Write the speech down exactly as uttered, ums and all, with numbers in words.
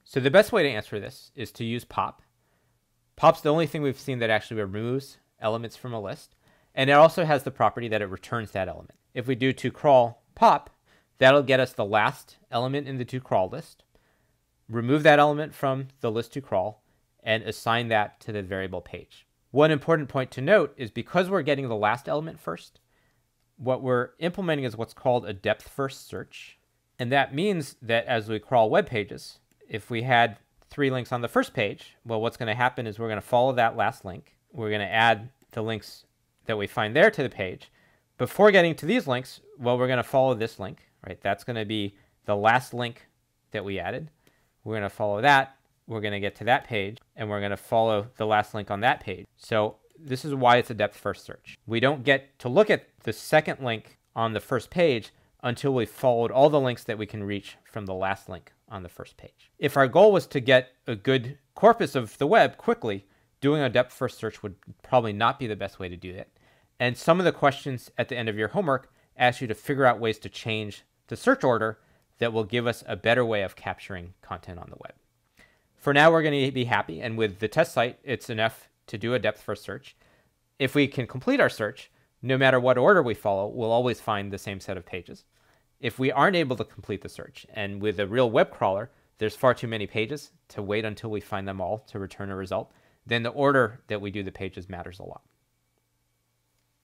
So the best way to answer this is to use pop. Pop's the only thing we've seen that actually removes elements from a list. And it also has the property that it returns that element. If we do toCrawl pop, that'll get us the last element in the toCrawl list, remove that element from the list toCrawl, and assign that to the variable page. One important point to note is because we're getting the last element first, what we're implementing is what's called a depth-first search. And that means that as we crawl web pages, if we had three links on the first page, well, what's going to happen is we're going to follow that last link. We're going to add the links that we find there to the page. Before getting to these links, well, we're going to follow this link, right? That's going to be the last link that we added. We're going to follow that. We're going to get to that page, and we're going to follow the last link on that page. So this is why it's a depth-first search. We don't get to look at the second link on the first page until we've followed all the links that we can reach from the last link on the first page. If our goal was to get a good corpus of the web quickly, doing a depth-first search would probably not be the best way to do that. And some of the questions at the end of your homework ask you to figure out ways to change the search order that will give us a better way of capturing content on the web. For now, we're going to be happy, and with the test site, it's enough to do a depth-first search. If we can complete our search, no matter what order we follow, we'll always find the same set of pages. If we aren't able to complete the search, and with a real web crawler, there's far too many pages to wait until we find them all to return a result, then the order that we do the pages matters a lot.